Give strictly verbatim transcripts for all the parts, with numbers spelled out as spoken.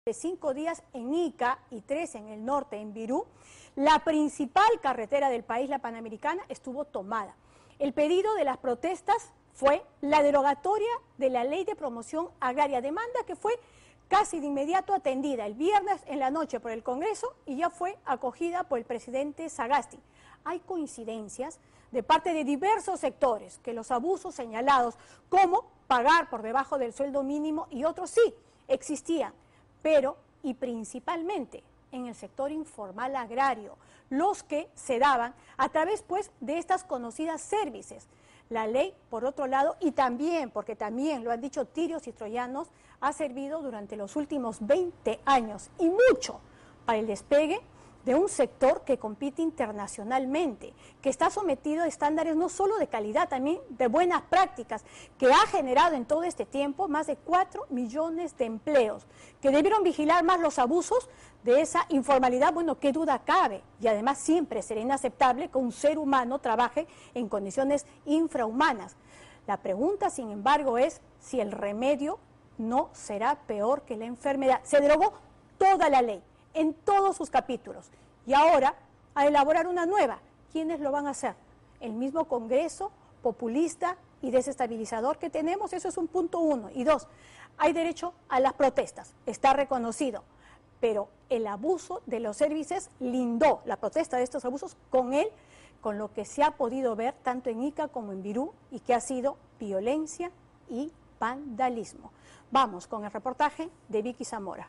de cinco días en Ica y tres en el norte, en Virú, la principal carretera del país, la Panamericana, estuvo tomada. El pedido de las protestas fue la derogatoria de la Ley de Promoción Agraria, demanda que fue casi de inmediato atendida el viernes en la noche por el Congreso y ya fue acogida por el presidente Sagasti. Hay coincidencias de parte de diversos sectores que los abusos señalados, como pagar por debajo del sueldo mínimo y otros sí, existían, pero y principalmente en el sector informal agrario, los que se daban a través pues de estas conocidas services. La ley, por otro lado, y también, porque también lo han dicho tirios y troyanos, ha servido durante los últimos veinte años y mucho para el despegue de un sector que compite internacionalmente, que está sometido a estándares no solo de calidad, también de buenas prácticas, que ha generado en todo este tiempo más de cuatro millones de empleos, que debieron vigilar más los abusos de esa informalidad. Bueno, qué duda cabe, y además siempre será inaceptable que un ser humano trabaje en condiciones infrahumanas. La pregunta, sin embargo, es si el remedio no será peor que la enfermedad. Se derogó toda la ley, en todos sus capítulos, y ahora a elaborar una nueva. ¿Quiénes lo van a hacer? El mismo Congreso populista y desestabilizador que tenemos. Eso es un punto uno. Y dos, hay derecho a las protestas, está reconocido, pero el abuso de los servicios lindó la protesta de estos abusos con él, con lo que se ha podido ver tanto en Ica como en Virú, y que ha sido violencia y vandalismo. Vamos con el reportaje de Vicky Zamora.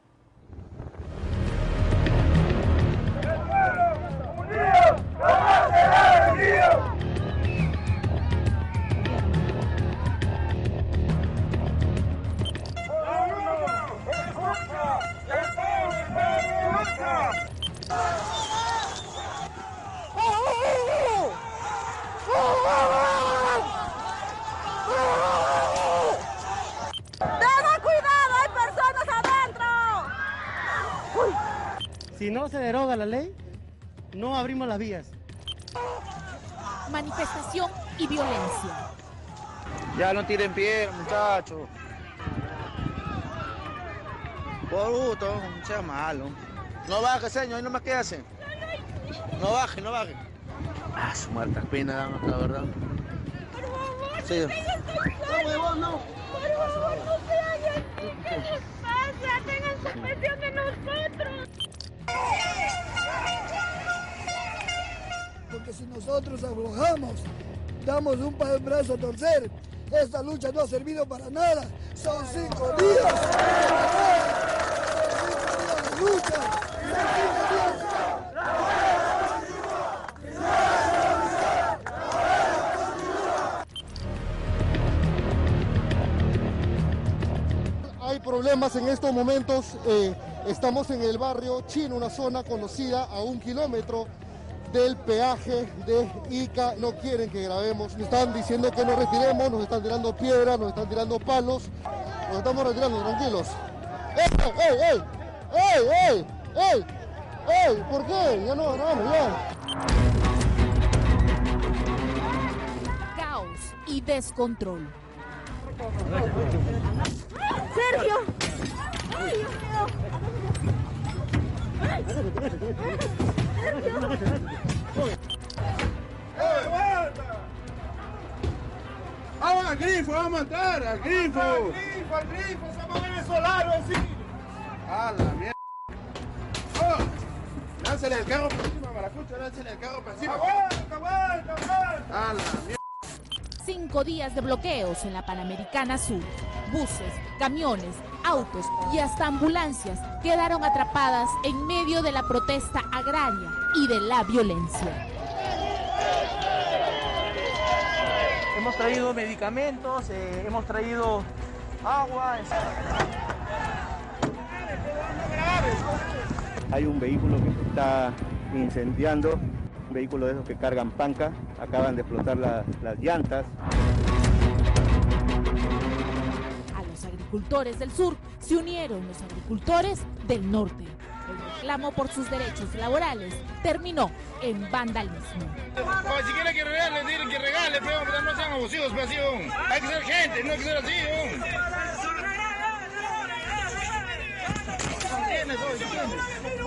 Si no se deroga la ley, no abrimos las vías. Manifestación y violencia. Ya no tiren piedra, muchachos. Por gusto, sea malo. No baje, señor, ahí nomás qué hacen. No baje, no baje. Ah, su muerta pena dan acá, ¿verdad? Por favor, sí. No, huevón, no. Por favor, no se hagan. ¿Qué les pasa? Tengan compasión de nosotros. Porque si nosotros aflojamos, damos un brazo a torcer, esta lucha no ha servido para nada. Son cinco días. Son cinco días de lucha. Son cinco días. Hay problemas en estos momentos. Eh, estamos en el barrio Chino, una zona conocida a un kilómetro del peaje de Ica. No quieren que grabemos, nos están diciendo que nos retiremos, nos están tirando piedras, nos están tirando palos, nos estamos retirando, tranquilos. ¡Ey, ey, ey! ¡Ey, ey! ¡Ey! ¡Ey! ¿Por qué? Ya no, no vamos, ya. Caos y descontrol. ¡Sergio! ¡Vamos al grifo! ¡Vamos a matar! ¡Al grifo! ¡Al grifo! ¡Al grifo! ¡Somos venezolanos, sí! ¡A la mierda! ¡Oh! ¡Láncele el carro por encima, maracucho! ¡Láncele el carro por encima! ¡Aguanta, aguanta, aguanta! ¡A la mierda! Cinco días de bloqueos en la Panamericana Sur. Buses, camiones, autos y hasta ambulancias quedaron atrapadas en medio de la protesta agraria y de la violencia. Hemos traído medicamentos, eh, hemos traído agua. Hay un vehículo que se está incendiando, un vehículo de esos que cargan panca, acaban de explotar la, las llantas. A los agricultores del sur se unieron los agricultores del norte. El reclamo por sus derechos laborales terminó en vandalismo. Pues si quieren que regalen, digan que regalen, pero no sean abusivos, pues, hay que ser gente, no hay que ser así. tienes hoy, ¿qué tienes?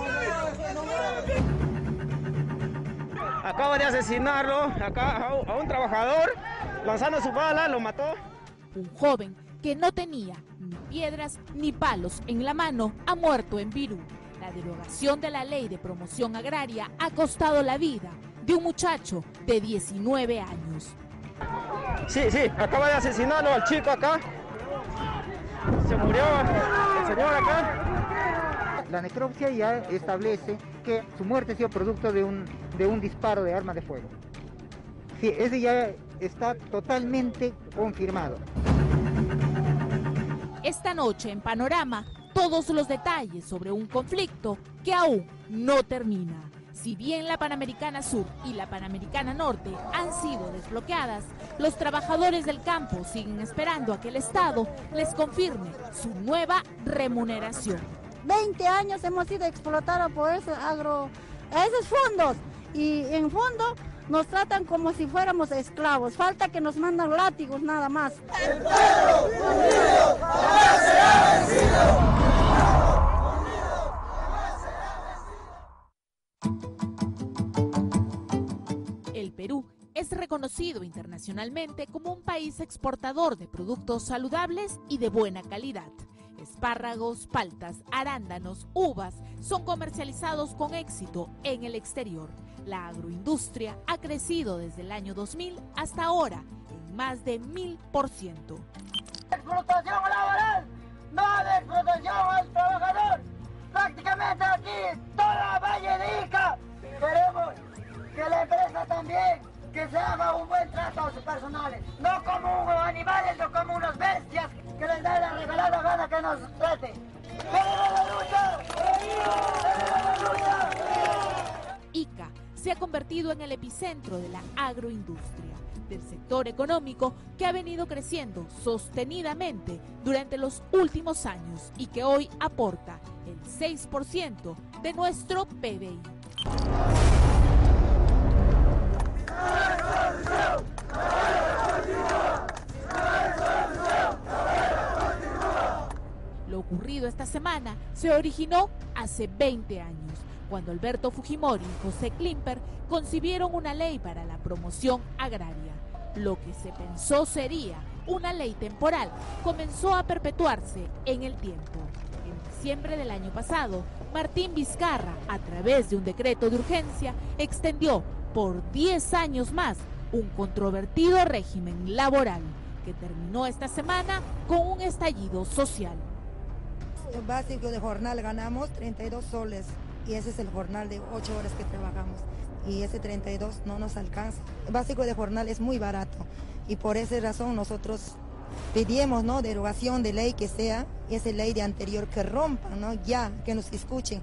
Acaba de asesinarlo, acá a un, a un trabajador, lanzando su bala, lo mató. Un joven que no tenía ni piedras ni palos en la mano ha muerto en Virú. La derogación de la ley de promoción agraria ha costado la vida de un muchacho de diecinueve años. Sí, sí, acaba de asesinarlo al chico acá. Se murió el señor acá. La necropsia ya establece que su muerte ha sido producto de un, de un disparo de arma de fuego. Sí, ese ya está totalmente confirmado. Esta noche en Panorama, todos los detalles sobre un conflicto que aún no termina. Si bien la Panamericana Sur y la Panamericana Norte han sido desbloqueadas, los trabajadores del campo siguen esperando a que el Estado les confirme su nueva remuneración. veinte años hemos sido explotados por esos agro, esos fondos, y en fondo nos tratan como si fuéramos esclavos. Falta que nos mandan látigos nada más. El pueblo unido jamás será vencido. El Perú es reconocido internacionalmente como un país exportador de productos saludables y de buena calidad. Espárragos, paltas, arándanos, uvas son comercializados con éxito en el exterior. La agroindustria ha crecido desde el año dos mil hasta ahora en más de mil por ciento. Explotación laboral, no de explotación al trabajador. Prácticamente aquí, toda Valle de Ica, queremos que la empresa también, que se haga un buen trato a sus personales, no como unos animales o como unas bestias que les da la regalada gana que nos trate. ¡Viva la lucha! ¡Viva la lucha! Ica se ha convertido en el epicentro de la agroindustria, del sector económico que ha venido creciendo sostenidamente durante los últimos años y que hoy aporta el seis por ciento de nuestro P B I. Lo ocurrido esta semana se originó hace veinte años, cuando Alberto Fujimori y José Klimper concibieron una ley para la promoción agraria. Lo que se pensó sería una ley temporal comenzó a perpetuarse en el tiempo. En diciembre del año pasado, Martín Vizcarra, a través de un decreto de urgencia, extendió por diez años más un controvertido régimen laboral que terminó esta semana con un estallido social. El básico de jornal ganamos treinta y dos soles y ese es el jornal de ocho horas que trabajamos y ese treinta y dos no nos alcanza. El básico de jornal es muy barato y por esa razón nosotros pedimos, ¿no?, derogación de ley que sea, y esa ley de anterior que rompan, ¿no?, ya, que nos escuchen.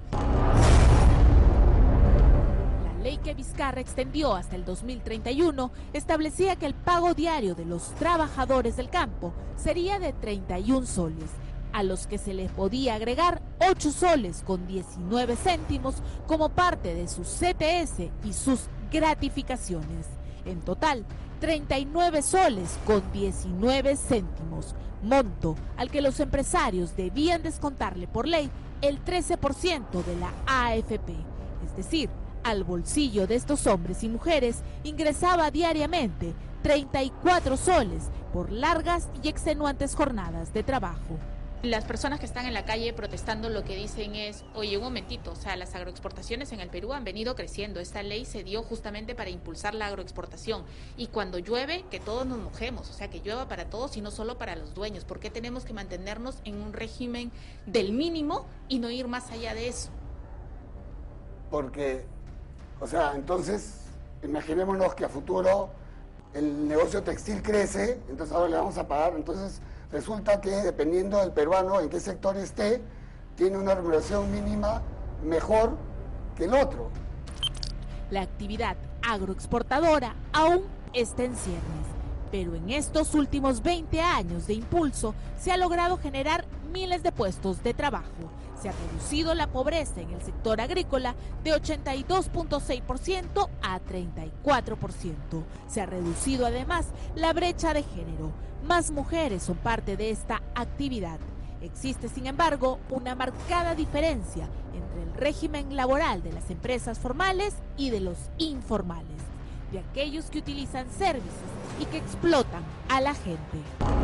La ley que Vizcarra extendió hasta el dos mil treinta y uno establecía que el pago diario de los trabajadores del campo sería de treinta y un soles, a los que se les podía agregar ocho soles con diecinueve céntimos como parte de su C T S y sus gratificaciones. En total, treinta y nueve soles con diecinueve céntimos, monto al que los empresarios debían descontarle por ley el trece por ciento de la A F P, es decir, al bolsillo de estos hombres y mujeres ingresaba diariamente treinta y cuatro soles por largas y extenuantes jornadas de trabajo. Las personas que están en la calle protestando lo que dicen es, oye, un momentito, o sea, las agroexportaciones en el Perú han venido creciendo. Esta ley se dio justamente para impulsar la agroexportación. Y cuando llueve, que todos nos mojemos, o sea, que llueva para todos y no solo para los dueños. ¿Por qué tenemos que mantenernos en un régimen del mínimo y no ir más allá de eso? Porque, o sea, entonces, imaginémonos que a futuro el negocio textil crece, entonces ahora le vamos a pagar, entonces resulta que dependiendo del peruano en qué sector esté, tiene una remuneración mínima mejor que el otro. La actividad agroexportadora aún está en ciernes, pero en estos últimos veinte años de impulso se ha logrado generar miles de puestos de trabajo. Se ha reducido la pobreza en el sector agrícola de ochenta y dos punto seis por ciento a treinta y cuatro por ciento. Se ha reducido además la brecha de género. Más mujeres son parte de esta actividad. Existe, sin embargo, una marcada diferencia entre el régimen laboral de las empresas formales y de los informales, de aquellos que utilizan servicios y que explotan a la gente.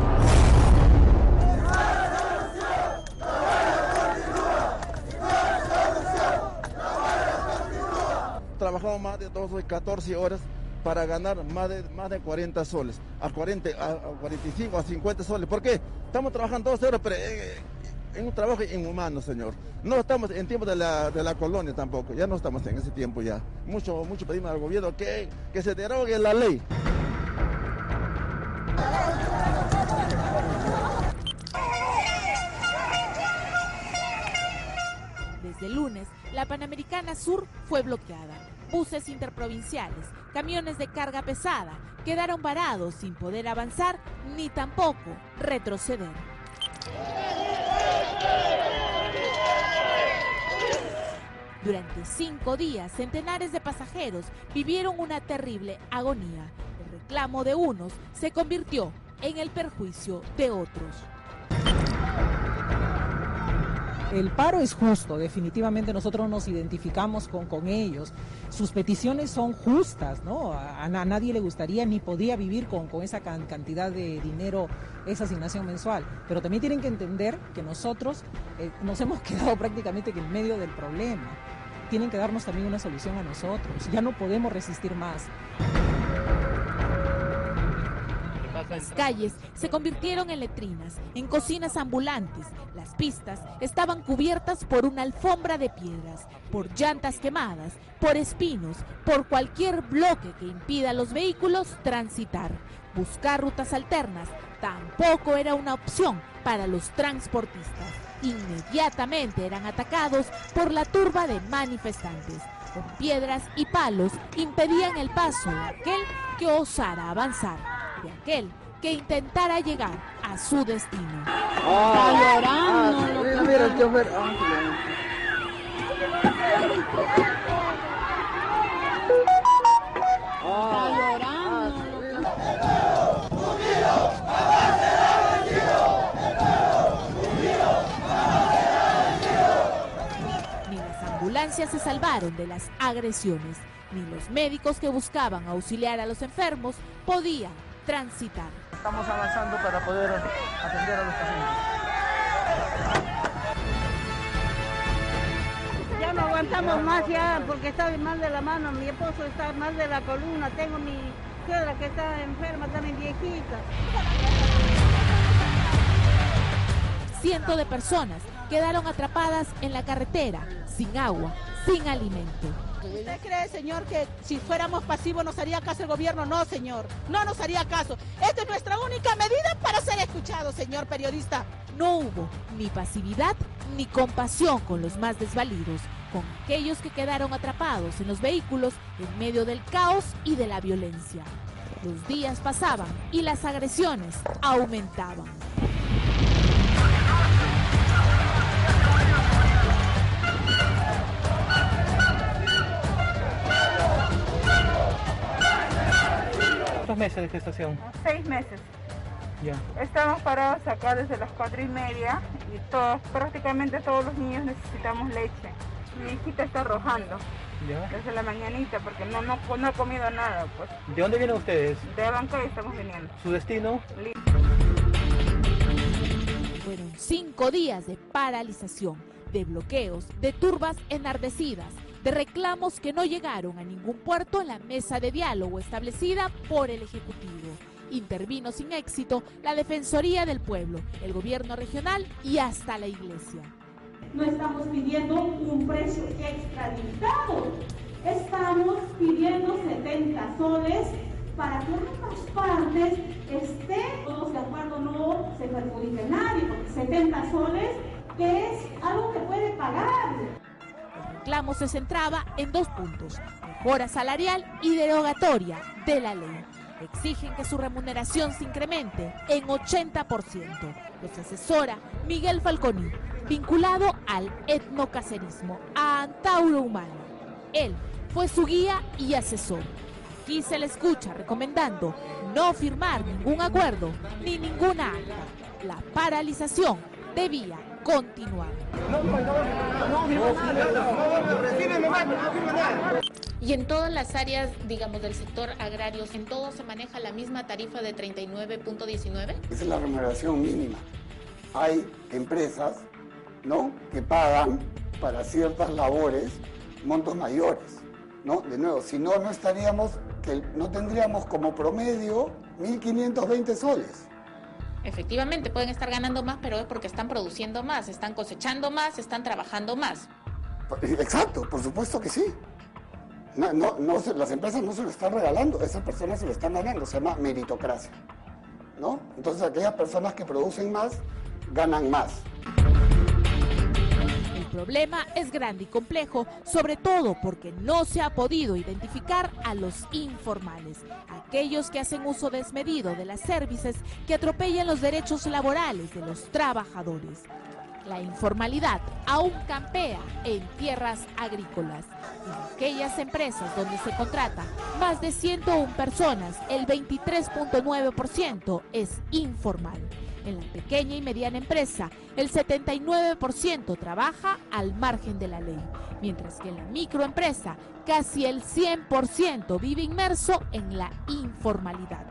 Trabajamos más de doce, catorce horas para ganar más de, más de cuarenta soles, a, cuarenta, a cuarenta y cinco, a cincuenta soles. ¿Por qué? Estamos trabajando doce horas, pero en, en un trabajo inhumano, señor. No estamos en tiempo de la, de la colonia tampoco, ya no estamos en ese tiempo ya. Mucho, mucho pedimos al gobierno que, que se derogue la ley. Desde el lunes, la Panamericana Sur fue bloqueada. Buses interprovinciales, camiones de carga pesada quedaron varados sin poder avanzar ni tampoco retroceder. Durante cinco días, centenares de pasajeros vivieron una terrible agonía. El reclamo de unos se convirtió en el perjuicio de otros. El paro es justo, definitivamente nosotros nos identificamos con, con ellos. Sus peticiones son justas, ¿no? A, a nadie le gustaría ni podría vivir con, con esa can, cantidad de dinero, esa asignación mensual. Pero también tienen que entender que nosotros eh, nos hemos quedado prácticamente en medio del problema. Tienen que darnos también una solución a nosotros. Ya no podemos resistir más. Las calles se convirtieron en letrinas, en cocinas ambulantes. Las pistas estaban cubiertas por una alfombra de piedras, por llantas quemadas, por espinos, por cualquier bloque que impida a los vehículos transitar. Buscar rutas alternas tampoco era una opción para los transportistas. Inmediatamente eran atacados por la turba de manifestantes. Con piedras y palos impedían el paso de aquel que osara avanzar, de aquel que intentara llegar a su destino. Ah, está llorando. Ah, mira, mira el chofer. Ah, está llorando. Ni las ambulancias se salvaron de las agresiones, ni los médicos que buscaban auxiliar a los enfermos podían transitar. Estamos avanzando para poder atender a los pacientes. Ya no aguantamos más ya porque está mal de la mano, mi esposo está mal de la columna, tengo mi suegra que está enferma, también viejita. Cientos de personas quedaron atrapadas en la carretera, sin agua, sin alimento. ¿Usted cree, señor, que si fuéramos pasivos nos haría caso el gobierno? No, señor, no nos haría caso. Esta es nuestra única medida para ser escuchados, señor periodista. No hubo ni pasividad ni compasión con los más desvalidos, con aquellos que quedaron atrapados en los vehículos en medio del caos y de la violencia. Los días pasaban y las agresiones aumentaban. ¿Cuántos meses de gestación? Seis meses. Ya. Estamos parados acá desde las cuatro y media y todos, prácticamente todos los niños necesitamos leche. Mi hijita está arrojando ya. Desde la mañanita porque no, no, no ha comido nada. Pues. ¿De dónde vienen ustedes? De Abancay estamos viniendo. ¿Su destino? Fueron cinco días de paralización, de bloqueos, de turbas enardecidas, de reclamos que no llegaron a ningún puerto en la mesa de diálogo establecida por el Ejecutivo. Intervino sin éxito la Defensoría del Pueblo, el gobierno regional y hasta la Iglesia. No estamos pidiendo un precio extralimitado, estamos pidiendo setenta soles para que ambas partes estén todos de acuerdo, no se perjudique a nadie, porque setenta soles que es algo que puede pagar. El reclamo se centraba en dos puntos: mejora salarial y derogatoria de la ley. Exigen que su remuneración se incremente en ochenta por ciento. Los asesora Miguel Falconi, vinculado al etnocacerismo, a Antauro Humano. Él fue su guía y asesor. Aquí se le escucha recomendando no firmar ningún acuerdo ni ninguna acta. La paralización debía continuar. Y en todas las áreas, digamos, del sector agrario, ¿en todo se maneja la misma tarifa de treinta y nueve punto diecinueve? Esa es la remuneración mínima. Hay empresas, ¿no?, que pagan para ciertas labores montos mayores, ¿no? De nuevo, si no, no estaríamos, que no tendríamos como promedio mil quinientos veinte soles. Efectivamente, pueden estar ganando más, pero es porque están produciendo más, están cosechando más, están trabajando más. Exacto, por supuesto que sí. No, no, no, las empresas no se lo están regalando, esas personas se lo están ganando, se llama meritocracia, ¿no? Entonces aquellas personas que producen más, ganan más. El problema es grande y complejo, sobre todo porque no se ha podido identificar a los informales, aquellos que hacen uso desmedido de las services que atropellan los derechos laborales de los trabajadores. La informalidad aún campea en tierras agrícolas. En aquellas empresas donde se contrata más de ciento una personas, el veintitrés punto nueve por ciento es informal. En la pequeña y mediana empresa, el setenta y nueve por ciento trabaja al margen de la ley, mientras que en la microempresa, casi el cien por ciento vive inmerso en la informalidad.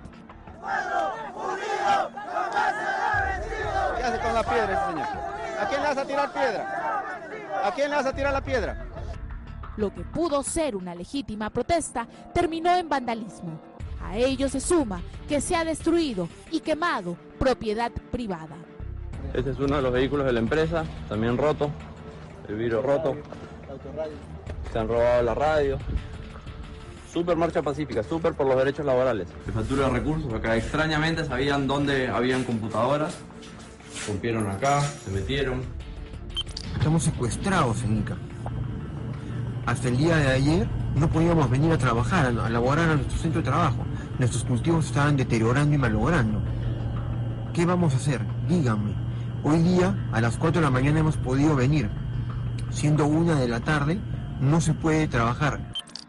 ¿Qué hace con la piedra ese señor? ¿A quién le vas a tirar piedra? ¿A quién le vas a tirar la piedra? Lo que pudo ser una legítima protesta terminó en vandalismo. A ello se suma que se ha destruido y quemado propiedad privada. Este es uno de los vehículos de la empresa, también roto, el vidrio roto. Se han robado la radio. Súper marcha pacífica, súper por los derechos laborales. Jefatura de recursos, acá extrañamente sabían dónde habían computadoras. Rompieron acá, se metieron. Estamos secuestrados en Ica. Hasta el día de ayer no podíamos venir a trabajar, a laborar a nuestro centro de trabajo. Nuestros cultivos se estaban deteriorando y malogrando. ¿Qué vamos a hacer? Díganme. Hoy día, a las cuatro de la mañana hemos podido venir. Siendo una de la tarde, no se puede trabajar.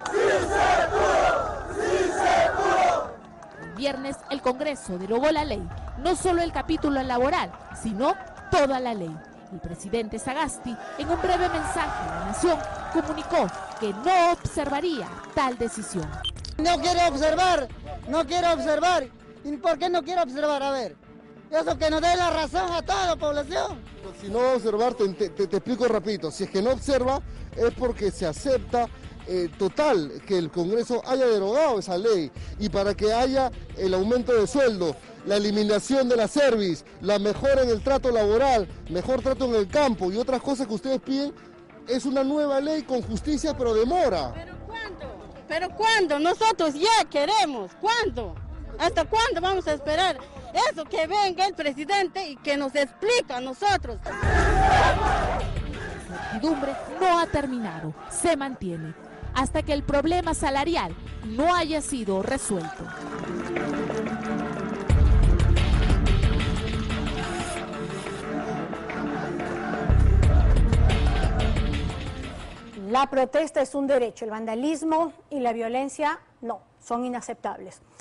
El viernes, el Congreso derogó la ley, no solo el capítulo laboral, sino toda la ley. El presidente Sagasti, en un breve mensaje a la nación, comunicó que no observaría tal decisión. No quiere observar, no quiere observar. ¿Y por qué no quiere observar? A ver, eso que nos dé la razón a toda la población. Si no va a observar, te, te, te explico rapidito. Si es que no observa, es porque se acepta eh, total que el Congreso haya derogado esa ley y para que haya el aumento de sueldo, la eliminación de la service, la mejora en el trato laboral, mejor trato en el campo y otras cosas que ustedes piden, es una nueva ley con justicia, pero demora. ¿Pero cuándo? ¿Pero cuándo? Nosotros ya queremos. ¿Cuándo? ¿Hasta cuándo vamos a esperar? Eso, que venga el presidente y que nos explique a nosotros. La incertidumbre no ha terminado, se mantiene, hasta que el problema salarial no haya sido resuelto. La protesta es un derecho, el vandalismo y la violencia no, son inaceptables.